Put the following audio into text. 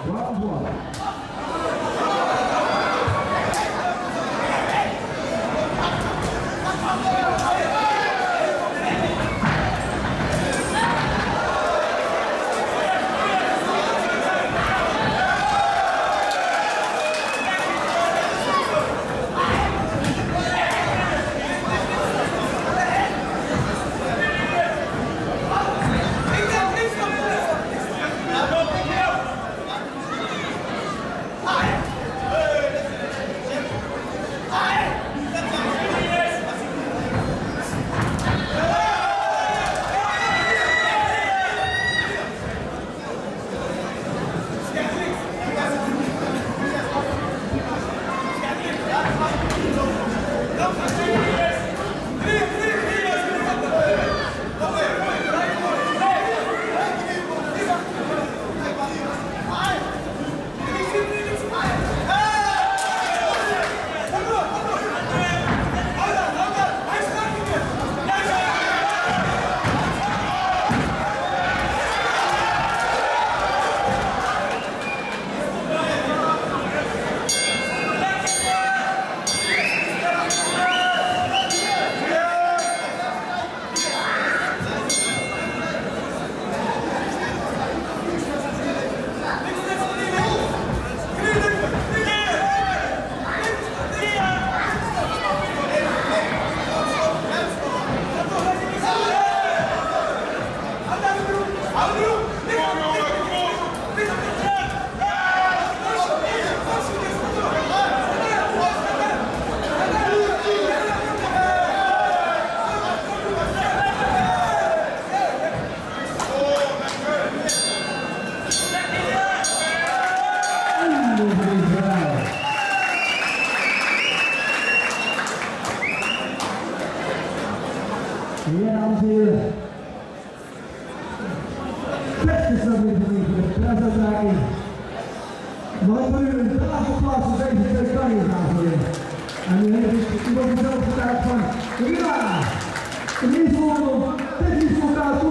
Ja, dames en heren. Beste stabiliteit voor de prijsuitreiking. Mag ik voor u een tafelplaats voor deze twee kanjes aanvullen. En nu heeft u ook dezelfde tijd van Rila. De eerste ronde, technisch elkaar toe.